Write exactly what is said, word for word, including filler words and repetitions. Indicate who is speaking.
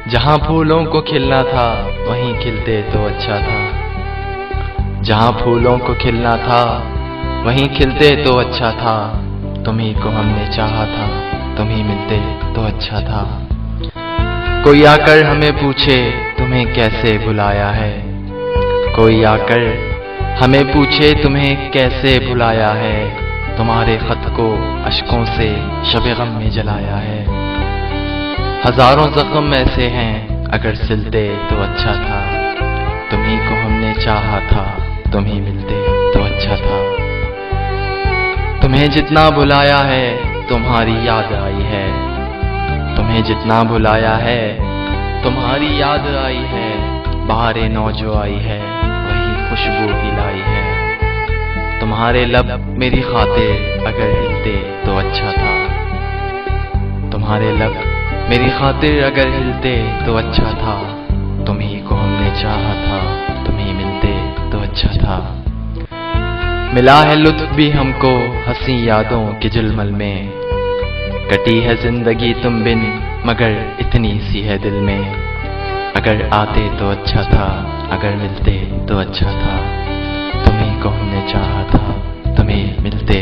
Speaker 1: जहाँ फूलों को खिलना था वहीं खिलते तो अच्छा था। जहाँ फूलों को खिलना था वहीं खिलते तो अच्छा था। तुम्ही को हमने चाहा था, तुम ही मिलते तो अच्छा था। कोई आकर हमें पूछे तुम्हें कैसे भुलाया है। कोई आकर हमें पूछे तुम्हें कैसे भुलाया है। तुम्हारे खत को अश्कों से शब गम में जलाया है। हजारों जख्म ऐसे हैं अगर सिलते तो अच्छा था। तुम्ही को हमने चाहा था, तुम ही मिलते तो अच्छा था। तुम्हें जितना बुलाया है तुम्हारी याद आई है। तुम्हें जितना बुलाया है तुम्हारी याद आई है। बहारे नौ जो आई है वही खुशबू ही लाई है। तुम्हारे लब मेरी खातिर अगर हिलते तो अच्छा था। तुम्हारे लब मेरी खातिर अगर हिलते तो अच्छा था। तुम्ही को हमने चाहा था, तुम ही मिलते तो अच्छा था। मिला है लुत्फ भी हमको हंसी यादों के जुल्मल में। कटी है जिंदगी तुम बिन मगर इतनी सी है दिल में। अगर आते तो अच्छा था, अगर मिलते तो अच्छा था। तुम्ही को हमने चाहा था, तुम्हें मिलते